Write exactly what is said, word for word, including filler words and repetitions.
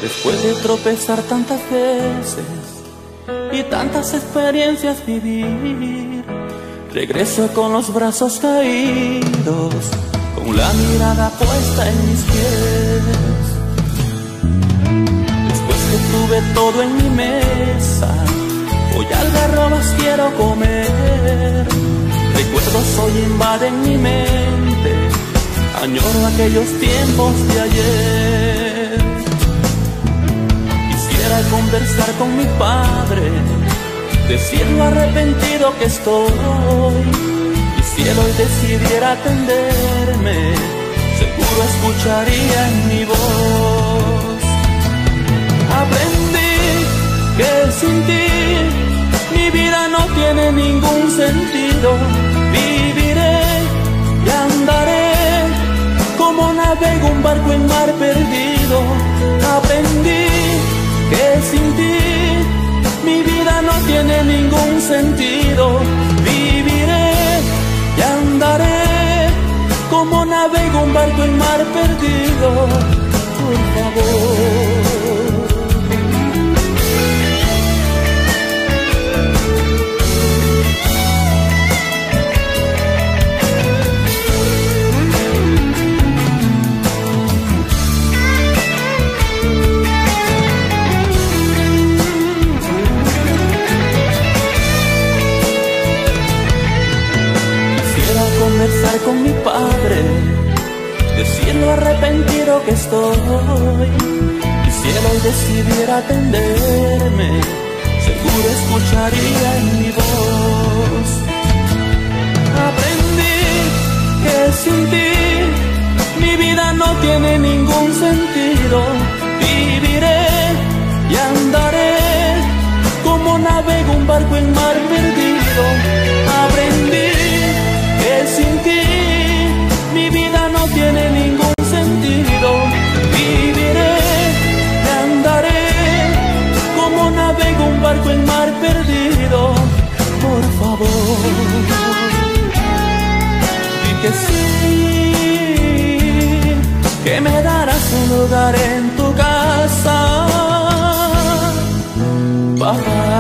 Después de tropezar tantas veces y tantas experiencias vivir, regreso con los brazos caídos, con la mirada puesta en mis pies. Después que tuve todo en mi mesa, hoy algarrobas quiero comer. Recuerdos hoy invaden mi mente, añoro aquellos tiempos de ayer. Quisiera conversar con mi padre, decirlo arrepentido que estoy. Y si él hoy decidiera atenderme, seguro escucharía en mi voz. Aprendí que sin ti mi vida no tiene ningún sentido. Viviré y andaré como navego un barco en mar perdido. Aprendí que sin ti mi vida no tiene ningún sentido. Viviré y andaré como navego un barco en mar perdido. Por favor. Conversar con mi padre, decirlo arrepentido que estoy. Y si él hoy decidiera atenderme, seguro escucharía en mi voz. Aprendí que sin ti mi vida no tiene ningún sentido. Viviré y andaré como navego un barco en mar perdido. Aprendí que sin ti mi vida no tiene ningún sentido. Viviré y andaré como navego un barco en mar perdido. Por favor, di que sí, que me darás un lugar en tu casa, papá.